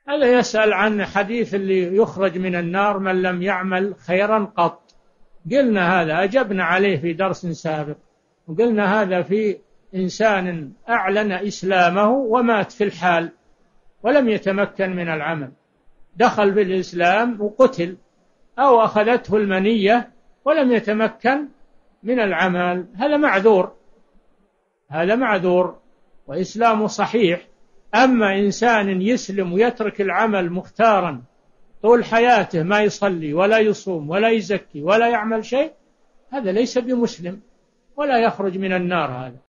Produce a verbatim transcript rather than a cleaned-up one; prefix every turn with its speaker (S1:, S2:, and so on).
S1: هذا يسأل عن حديث اللي يخرج من النار من لم يعمل خيرا قط. قلنا هذا، أجبنا عليه في درس سابق، وقلنا هذا في إنسان أعلن إسلامه ومات في الحال ولم يتمكن من العمل، دخل في الإسلام وقتل، أو أخذته المنية ولم يتمكن من العمل، هذا معذور، هذا معذور وإسلامه صحيح. أما إنسان يسلم ويترك العمل مختارا طول حياته، ما يصلي ولا يصوم ولا يزكي ولا يعمل شيء، هذا ليس بمسلم ولا يخرج من النار هذا.